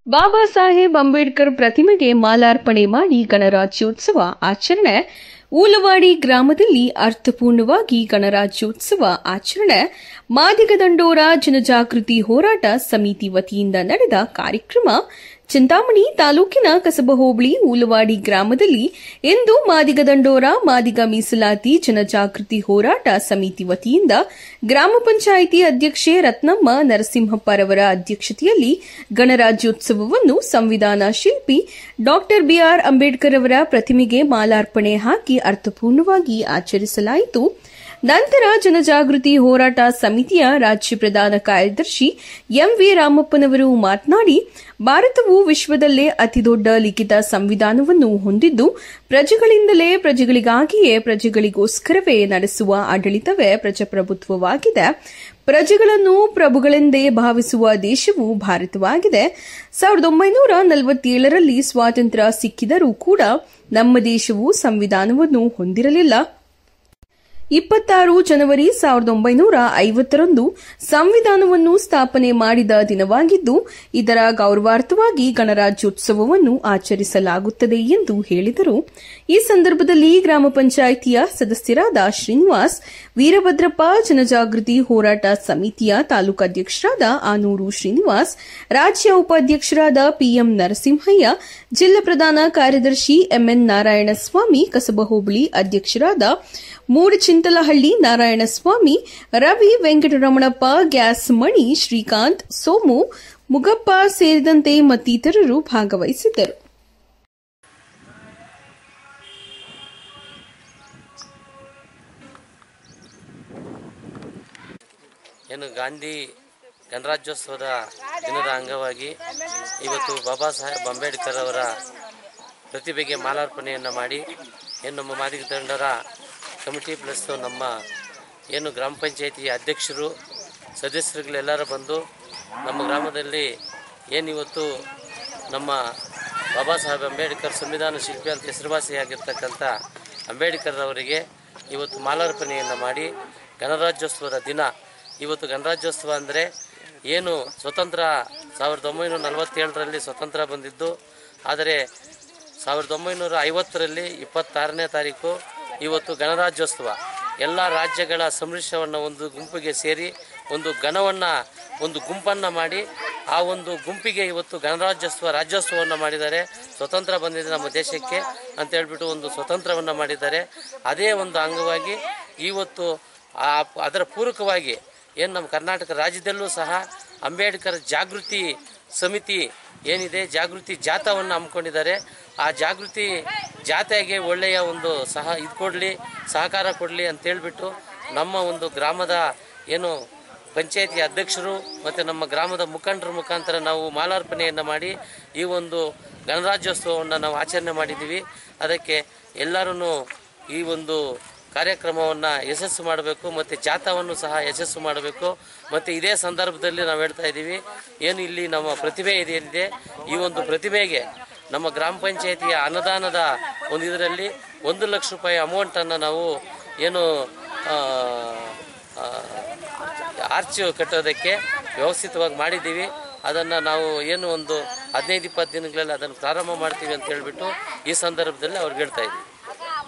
ಬಾಬಾ ಸಾಹೇಬ್ ಅಂಬೇಡ್ಕರ್ ಪ್ರತಿಮೆಗೆ ಮಾಲಾರ್ಪಣೆ ಮಾಡಿ ಗಣರಾಜ್ಯೋತ್ಸವ ಆಚರಣೆ. ಊಲವಾಡಿ ಗ್ರಾಮದಲ್ಲಿ ಅರ್ಥಪೂರ್ಣವಾಗಿ ಗಣರಾಜ್ಯೋತ್ಸವ ಆಚರಣೆ. ಮಾದಿಗ ದಂಡೋರ ಜನಜಾಗೃತಿ ಹೋರಾಟ ಸಮಿತಿ ವತಿಯಿಂದ ನಡೆದ ಕಾರ್ಯಕ್ರಮ. ಚಿಂತಾಮಣಿ ತಾಲೂಕಿನ ಕಸಬಾ ಹೋಬಳಿ ಊಲವಾಡಿ ಗ್ರಾಮದಲ್ಲಿ ಇಂದು ಮಾದಿಗ ದಂಡೋರ ಮಾದಿಗ ಮೀಸಲಾತಿ ಜನಜಾಗೃತಿ ಹೋರಾಟ ಸಮಿತಿ ವತಿಯಿಂದ ಗ್ರಾಮ ಪಂಚಾಯಿತಿ ಅಧ್ಯಕ್ಷೆ ರತ್ನಮ್ಮ ನರಸಿಂಹಪ್ಪರವರ ಅಧ್ಯಕ್ಷತೆಯಲ್ಲಿ ಗಣರಾಜ್ಯೋತ್ಸವವನ್ನು ಸಂವಿಧಾನ ಶಿಲ್ಪಿ ಡಾ ಬಿಆರ್ ಅಂಬೇಡ್ಕರ್ ಅವರ ಪ್ರತಿಮೆಗೆ ಮಾಲಾರ್ಪಣೆ ಹಾಕಿ ಅರ್ಥಪೂರ್ಣವಾಗಿ ಆಚರಿಸಲಾಯಿತು. ನಂತರ ಜನಜಾಗೃತಿ ಹೋರಾಟ ಸಮಿತಿಯ ರಾಜ್ಯ ಪ್ರಧಾನ ಕಾರ್ಯದರ್ಶಿ ಎಂವಿ ರಾಮಪ್ಪನವರು ಮಾತನಾಡಿ, ಭಾರತವು ವಿಶ್ವದಲ್ಲೇ ಅತಿದೊಡ್ಡ ಲಿಖಿತ ಸಂವಿಧಾನವನ್ನು ಹೊಂದಿದ್ದು, ಪ್ರಜೆಗಳಿಂದಲೇ ಪ್ರಜೆಗಳಿಗಾಗಿಯೇ ಪ್ರಜೆಗಳಿಗೋಸ್ಕರವೇ ನಡೆಸುವ ಆಡಳಿತವೇ ಪ್ರಜಾಪ್ರಭುತ್ವವಾಗಿದೆ. ಪ್ರಜೆಗಳನ್ನು ಪ್ರಭುಗಳೆಂದೇ ಭಾವಿಸುವ ದೇಶವು ಭಾರತವಾಗಿದೆ. 1947ರಲ್ಲಿ ಸ್ವಾತಂತ್ರ್ಯ ಸಿಕ್ಕಿದರೂ ಕೂಡ ನಮ್ಮ ದೇಶವು ಸಂವಿಧಾನವನ್ನು ಹೊಂದಿರಲಿಲ್ಲ. 26 ಜನವರಿ 1950ರಂದು ಸಂವಿಧಾನವನ್ನು ಸ್ಥಾಪನೆ ಮಾಡಿದ ದಿನವಾಗಿದ್ದು, ಇದರ ಗೌರವಾರ್ಥವಾಗಿ ಗಣರಾಜ್ಯೋತ್ಸವವನ್ನು ಆಚರಿಸಲಾಗುತ್ತದೆ ಎಂದು ಹೇಳಿದರು. ಈ ಸಂದರ್ಭದಲ್ಲಿ ಗ್ರಾಮ ಪಂಚಾಯಿತಿಯ ಸದಸ್ಯರಾದ ಶ್ರೀನಿವಾಸ್, ವೀರಭದ್ರಪ್ಪ, ಜನಜಾಗೃತಿ ಹೋರಾಟ ಸಮಿತಿಯ ತಾಲೂಕಾಧ್ಯಕ್ಷರಾದ ಆನೂರು ಶ್ರೀನಿವಾಸ್, ರಾಜ್ಯ ಉಪಾಧ್ಯಕ್ಷರಾದ ಪಿಎಂ ನರಸಿಂಹಯ್ಯ, ಜಿಲ್ಲಾ ಪ್ರಧಾನ ಕಾರ್ಯದರ್ಶಿ ಎಂಎನ್ ನಾರಾಯಣಸ್ವಾಮಿ, ಕಸಬಾ ಹೋಬಳಿ ಅಧ್ಯಕ್ಷರಾದ ಮೂಡಚಿಂತಲಹಳ್ಳಿ ನಾರಾಯಣಸ್ವಾಮಿ, ರವಿ, ವೆಂಕಟರಮಣಪ್ಪ, ಗ್ಯಾಸ್ ಮಣಿ, ಶ್ರೀಕಾಂತ್, ಸೋಮು, ಮುಗಪ್ಪ ಸೇರಿದಂತೆ ಮತ್ತಿತರರು ಭಾಗವಹಿಸಿದ್ದರು. ಗಾಂಧಿ ಗಣರಾಜ್ಯೋತ್ಸವದ ದಿನದ ಅಂಗವಾಗಿ ಇವತ್ತು ಬಾಬಾ ಸಾಹೇಬ್ ಅಂಬೇಡ್ಕರ್ ಅವರ ಪ್ರತಿಭೆಗೆ ಮಾಲಾರ್ಪಣೆಯನ್ನು ಮಾಡಿ ನಮ್ಮ ಮಾದಿಗ ದಂಡರ ಕಮಿಟಿ ಪ್ಲಸ್ ನಮ್ಮ ಗ್ರಾಮ ಪಂಚಾಯಿತಿ ಅಧ್ಯಕ್ಷರು ಸದಸ್ಯರುಗಳೆಲ್ಲರೂ ಬಂದು ನಮ್ಮ ಗ್ರಾಮದಲ್ಲಿ ಇವತ್ತು ನಮ್ಮ ಬಾಬಾ ಸಾಹೇಬ್ ಅಂಬೇಡ್ಕರ್ ಸಂವಿಧಾನ ಶಿಲ್ಪಿ ಅಂತ ಹೆಸರುವಾಸಿಯಾಗಿರ್ತಕ್ಕಂಥ ಅಂಬೇಡ್ಕರ್ ಅವರಿಗೆ ಇವತ್ತು ಮಾಲಾರ್ಪಣೆಯನ್ನು ಮಾಡಿ ಗಣರಾಜ್ಯೋತ್ಸವದ ದಿನ. ಇವತ್ತು ಗಣರಾಜ್ಯೋತ್ಸವ ಅಂದರೆ ಸ್ವತಂತ್ರ 1947ರಲ್ಲಿ ಸ್ವತಂತ್ರ ಬಂದಿದ್ದು, ಆದರೆ 1950ರಲ್ಲಿ 26ನೇ ತಾರೀಕು ಇವತ್ತು ಗಣರಾಜ್ಯೋತ್ಸವ. ಎಲ್ಲ ರಾಜ್ಯಗಳ ಸಮ್ಮಿಶ್ರವನ್ನು ಒಂದು ಗುಂಪಿಗೆ ಸೇರಿ ಒಂದು ಗುಂಪನ್ನು ಮಾಡಿ ಆ ಒಂದು ಗುಂಪಿಗೆ ಇವತ್ತು ಗಣರಾಜ್ಯೋತ್ಸವ ರಾಜ್ಯೋತ್ಸವವನ್ನು ಮಾಡಿದ್ದಾರೆ. ಸ್ವತಂತ್ರ ಬಂದಿದೆ ನಮ್ಮ ದೇಶಕ್ಕೆ ಅಂತ ಹೇಳ್ಬಿಟ್ಟು ಒಂದು ಸ್ವತಂತ್ರವನ್ನು ಮಾಡಿದ್ದಾರೆ. ಅದೇ ಒಂದು ಅಂಗವಾಗಿ ಇವತ್ತು ಅದರ ಪೂರಕವಾಗಿ ನಮ್ಮ ಕರ್ನಾಟಕ ರಾಜ್ಯದಲ್ಲೂ ಸಹ ಅಂಬೇಡ್ಕರ್ ಜಾಗೃತಿ ಸಮಿತಿ ಜಾಗೃತಿ ಜಾಥಾವನ್ನು ಹಮ್ಮಿಕೊಂಡಿದ್ದಾರೆ. ಆ ಜಾಗೃತಿ ಜಾಥೆಗೆ ಒಳ್ಳೆಯ ಒಂದು ಸಹಕಾರ ಕೊಡಲಿ ಅಂತೇಳ್ಬಿಟ್ಟು ನಮ್ಮ ಒಂದು ಗ್ರಾಮದ ಪಂಚಾಯತಿ ಅಧ್ಯಕ್ಷರು ಮತ್ತು ನಮ್ಮ ಗ್ರಾಮದ ಮುಖಂಡರ ಮುಖಾಂತರ ನಾವು ಮಾಲಾರ್ಪಣೆಯನ್ನು ಮಾಡಿ ಈ ಒಂದು ಗಣರಾಜ್ಯೋತ್ಸವವನ್ನು ನಾವು ಆಚರಣೆ ಮಾಡಿದ್ದೀವಿ. ಅದಕ್ಕೆ ಎಲ್ಲರೂ ಈ ಒಂದು ಕಾರ್ಯಕ್ರಮವನ್ನು ಯಶಸ್ಸು ಮಾಡಬೇಕು ಮತ್ತು ಜಾಥಾವನ್ನು ಸಹ ಯಶಸ್ಸು ಮಾಡಬೇಕು. ಮತ್ತು ಇದೇ ಸಂದರ್ಭದಲ್ಲಿ ನಾವು ಹೇಳ್ತಾ ಇದ್ದೀವಿ, ಇಲ್ಲಿ ನಮ್ಮ ಪ್ರತಿಭೆ ಏನಿದೆ ಈ ಒಂದು ಪ್ರತಿಭೆಗೆ ನಮ್ಮ ಗ್ರಾಮ ಪಂಚಾಯಿತಿಯ ಅನುದಾನದ ಒಂದು ಇದರಲ್ಲಿ 1 ಲಕ್ಷ ರೂಪಾಯಿ ಅಮೌಂಟನ್ನು ನಾವು ಆರ್ಚ್ ಕಟ್ಟೋದಕ್ಕೆ ವ್ಯವಸ್ಥಿತವಾಗಿ ಮಾಡಿದ್ದೀವಿ. ಅದನ್ನು ನಾವು ಒಂದು 15-20 ದಿನಗಳಲ್ಲಿ ಅದನ್ನು ಪ್ರಾರಂಭ ಮಾಡ್ತೀವಿ ಅಂತ ಹೇಳ್ಬಿಟ್ಟು ಈ ಸಂದರ್ಭದಲ್ಲಿ ಅವ್ರಿಗೆ ಹೇಳ್ತಾ ಇದ್ದೀವಿ.